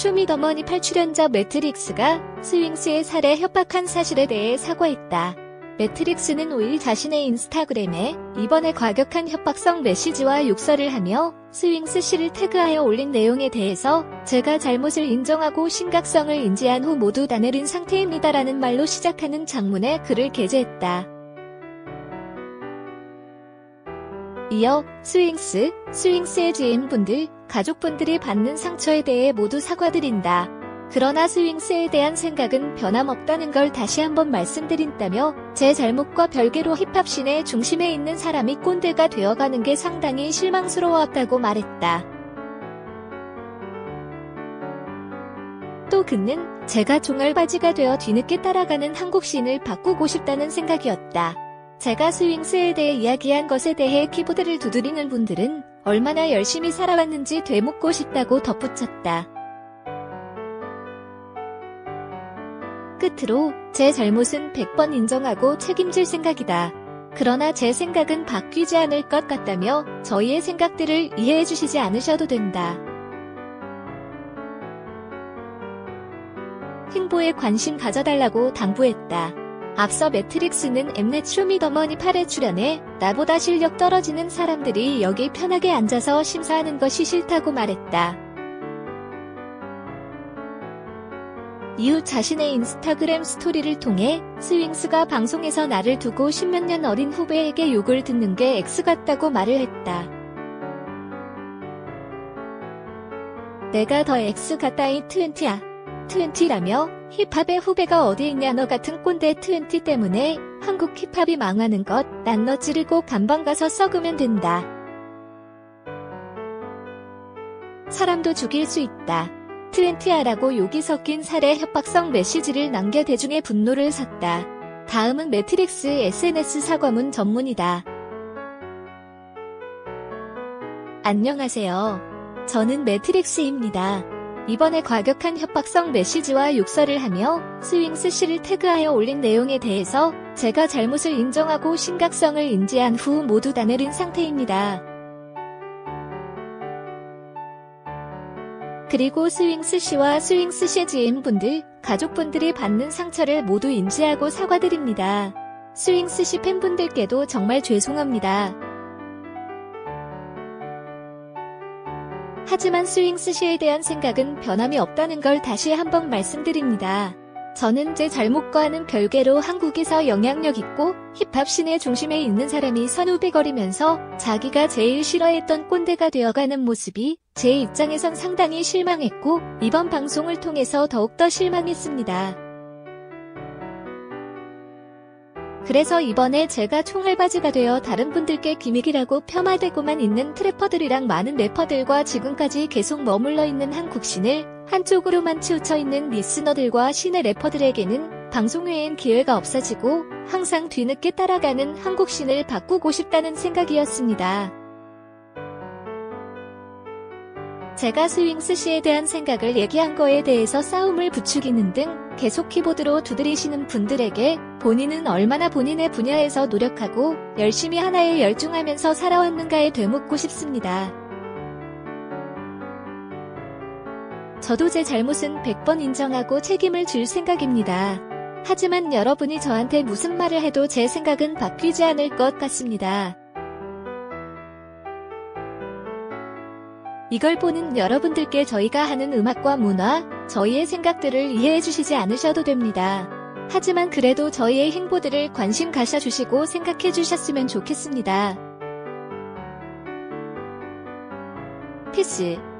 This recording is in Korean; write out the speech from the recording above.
쇼미더머니 8출연자 매트릭스가 스윙스의 살해 협박한 사실에 대해 사과했다. 매트릭스는 5일 자신의 인스타그램에 이번에 과격한 협박성 메시지와 욕설을 하며 스윙스 씨를 태그하여 올린 내용에 대해서 제가 잘못을 인정하고 심각성을 인지한 후 모두 다 내린 상태입니다라는 말로 시작하는 장문의 글을 게재했다. 이어 스윙스의 지인분들, 가족분들이 받는 상처에 대해 모두 사과드린다. 그러나 스윙스에 대한 생각은 변함없다는 걸 다시 한번 말씀드린다며 제 잘못과 별개로 힙합씬의 중심에 있는 사람이 꼰대가 되어가는 게 상당히 실망스러웠다고 말했다. 또 그는 제가 종알바지가 되어 뒤늦게 따라가는 한국씬을 바꾸고 싶다는 생각이었다. 제가 스윙스에 대해 이야기한 것에 대해 키보드를 두드리는 분들은 얼마나 열심히 살아왔는지 되묻고 싶다고 덧붙였다. 끝으로 제 잘못은 100번 인정하고 책임질 생각이다. 그러나 제 생각은 바뀌지 않을 것 같다며 저희의 생각들을 이해해 주시지 않으셔도 된다. 행보에 관심 가져달라고 당부했다. 앞서 매트릭스는 엠넷 쇼미더머니 8에 출연해 나보다 실력 떨어지는 사람들이 여기 편하게 앉아서 심사하는 것이 싫다고 말했다. 이후 자신의 인스타그램 스토리를 통해 스윙스가 방송에서 나를 두고 십몇 년 어린 후배에게 욕을 듣는 게 X 같다고 말을 했다. 내가 더 X 같다이 20야. 20라며 힙합의 후배가 어디 있냐 너 같은 꼰대 20 때문에 한국 힙합이 망하는 것 난 너 찌르고 감방 가서 썩으면 된다. 사람도 죽일 수 있다. 20야라고 욕이 섞인 살해 협박성 메시지를 남겨 대중의 분노를 샀다. 다음은 매트릭스 SNS 사과문 전문이다. 안녕하세요. 저는 매트릭스입니다. 이번에 과격한 협박성 메시지와 욕설을 하며 스윙스 씨를 태그하여 올린 내용에 대해서 제가 잘못을 인정하고 심각성을 인지한 후 모두 다 내린 상태입니다. 그리고 스윙스 씨와 스윙스 씨의 지인분들, 가족분들이 받는 상처를 모두 인지하고 사과드립니다. 스윙스 씨 팬분들께도 정말 죄송합니다. 하지만 스윙스 씨에 대한 생각은 변함이 없다는 걸 다시 한번 말씀드립니다. 저는 제 잘못과는 별개로 한국에서 영향력 있고 힙합씬의 중심에 있는 사람이 선후배거리면서 자기가 제일 싫어했던 꼰대가 되어가는 모습이 제 입장에선 상당히 실망했고 이번 방송을 통해서 더욱더 실망했습니다. 그래서 이번에 제가 총알바지가 되어 다른 분들께 기믹이라고 폄하되고만 있는 트래퍼들이랑 많은 래퍼들과 지금까지 계속 머물러 있는 한국씬을 한쪽으로만 치우쳐 있는 리스너들과 신의 래퍼들에게는 방송 외엔 기회가 없어지고 항상 뒤늦게 따라가는 한국씬을 바꾸고 싶다는 생각이었습니다. 제가 스윙스 씨에 대한 생각을 얘기한 거에 대해서 싸움을 부추기는 등 계속 키보드로 두드리시는 분들에게 본인은 얼마나 본인의 분야에서 노력하고 열심히 하나에 열중하면서 살아왔는가에 되묻고 싶습니다. 저도 제 잘못은 100번 인정하고 책임을 질 생각입니다. 하지만 여러분이 저한테 무슨 말을 해도 제 생각은 바뀌지 않을 것 같습니다. 이걸 보는 여러분들께 저희가 하는 음악과 문화, 저희의 생각들을 이해해 주시지 않으셔도 됩니다. 하지만 그래도 저희의 행보들을 관심 가셔주시고 생각해 주셨으면 좋겠습니다. 피스.